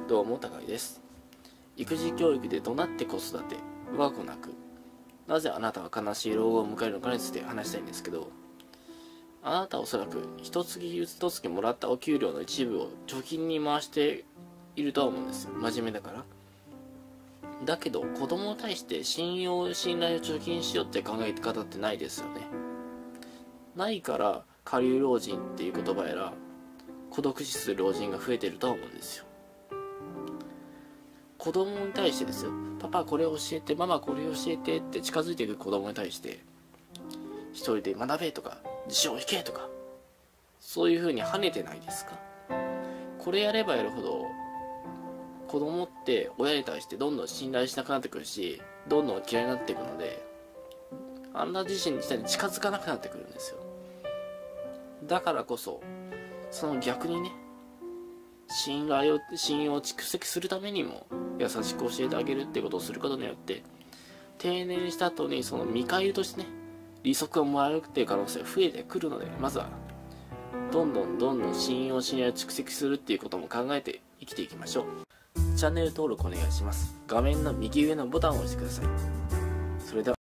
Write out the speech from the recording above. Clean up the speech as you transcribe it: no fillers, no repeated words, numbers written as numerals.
どうも高井です。育児教育で怒鳴って子育て、我が子なく、なぜあなたは悲しい老後を迎えるのかについて話したいんですけど、あなたはおそらく一月一月もらったお給料の一部を貯金に回しているとは思うんですよ。真面目だから。だけど子供に対して信頼を貯金しようって考え方ってないですよね。ないから下流老人っていう言葉やら孤独死する老人が増えてるとは思うんですよ。子供に対してですよ、パパこれ教えて、ママこれ教えてって近づいていく子供に対して一人で学べとか辞書を引けとか、そういう風に跳ねてないですか？これやればやるほど子供って親に対してどんどん信頼しなくなってくるし、どんどん嫌いになっていくので、あんな自身に近づかなくなってくるんですよ。だからこそその逆にね、信用を蓄積するためにも優しく教えてあげるっていうことをすることによって、定年した後にその見返りとしてね、利息をもらえるっていう可能性が増えてくるので、まずはどんどん信用を蓄積するっていうことも考えて生きていきましょう。チャンネル登録お願いします。画面の右上のボタンを押してください。それでは